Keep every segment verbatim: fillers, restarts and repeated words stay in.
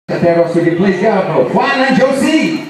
Santiago, so you please go for Juan and Josie.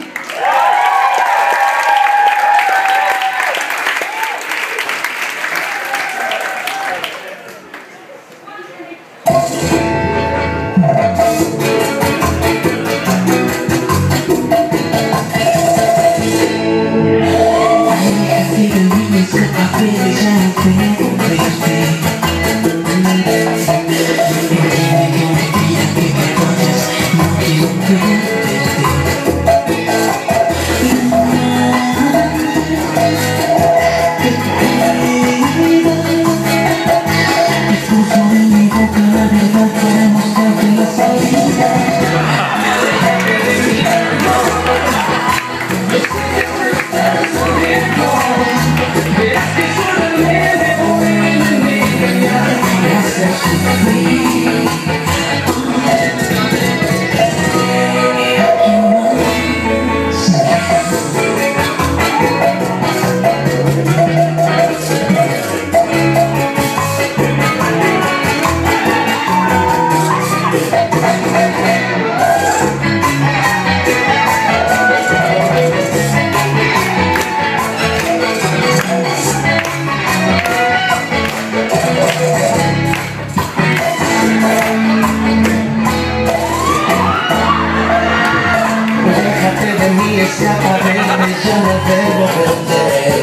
Escápame, yo no debo verte.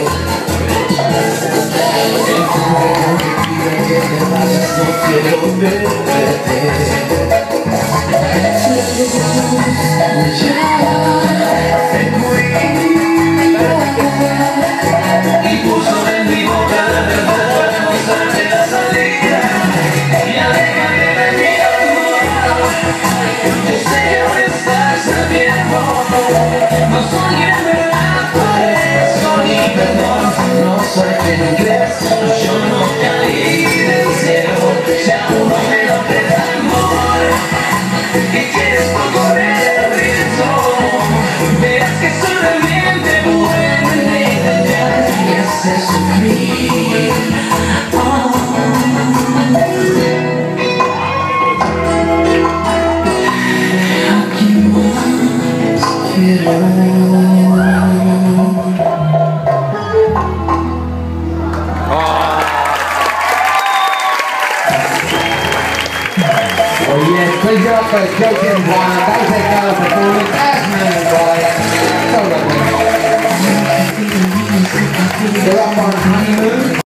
En tu mejor que quiero que te vayas, no quiero perderte. Ya te cuida y puso en mi boca la verdad para mostrarte la salida. Y aléjate de mi amor, yo sé que no estás sabiendo. No soy en verdad, por eso ni perdón. No soy quien crees, yo no caí del cielo. Si aún no me lo crees, amor, y quieres poco el riesgo, verás que soy realmente bueno en engañar y hacer sufrir. Oh. ¿A quién más quiero? Well, yes, please go up for Josie and Juan. That was their gala performance as man and boy. So lovely. They're up on honeymoon.